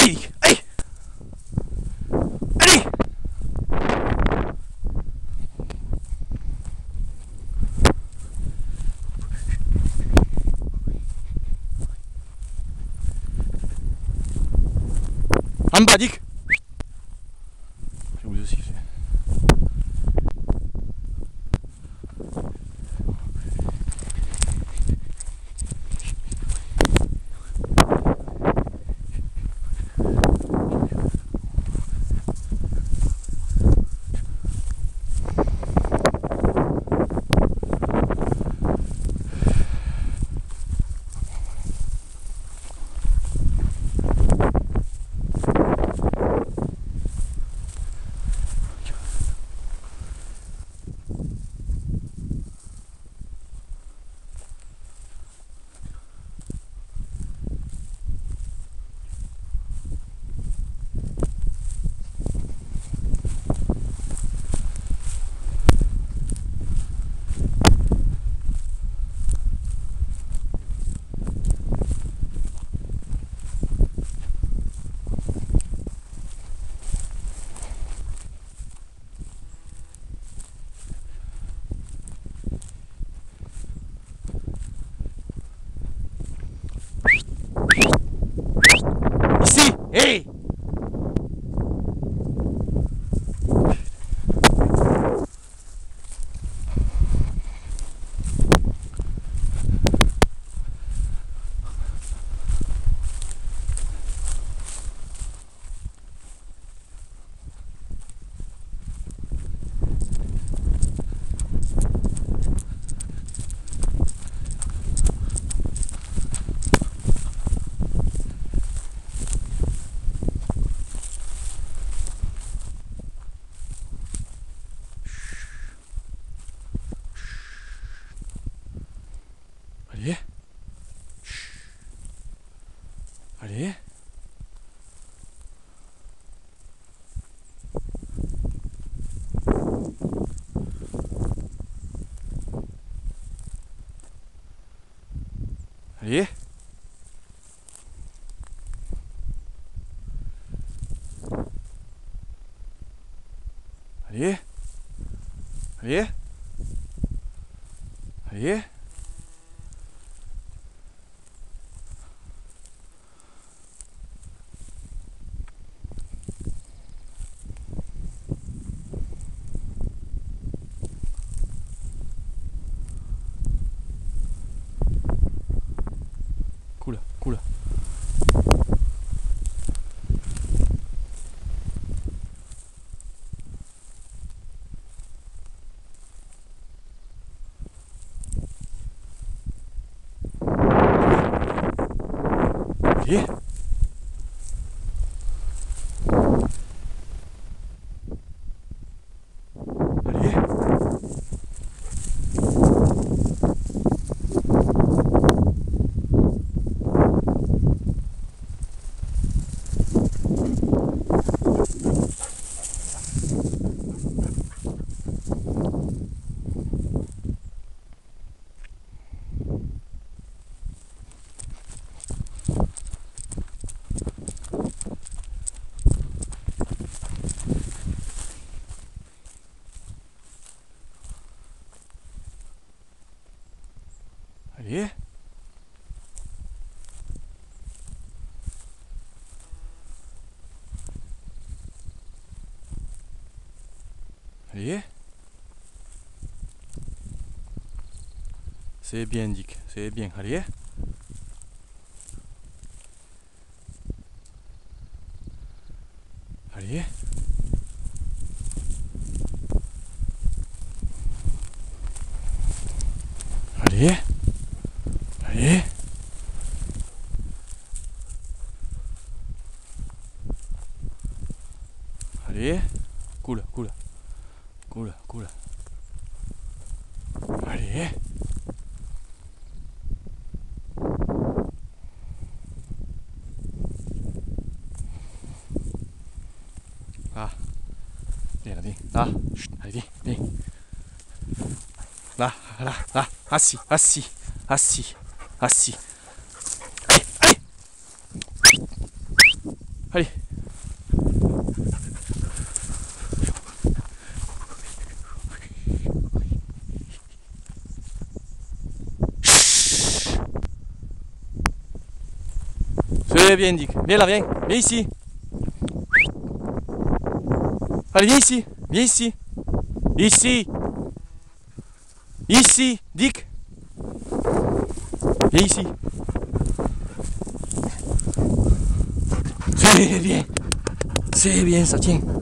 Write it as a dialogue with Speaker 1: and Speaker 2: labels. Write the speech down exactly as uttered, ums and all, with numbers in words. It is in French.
Speaker 1: allez, allez, allez. En bas, Dick. J'ai oublié aussi. Ici, hé. Allez. Allez. Allez. Allez. Allez. Allez. Cool, cool. Allez. Allez. Allez. Allez. C'est bien, Dick. C'est bien. Allez. Allez. Allez. Allez. Allez. Cool, cool. Cool, cool. Allez. Ah. Viens, viens. Là. Chut. Allez, viens, viens. Là, là, là. Assis, assis, assis, assis. Allez, allez. Allez. C'est bien, Dick. Viens là, viens. Viens ici. Allez, viens ici. Viens ici. Ici. Ici. Dick. Viens ici. C'est bien. C'est bien, ça tient.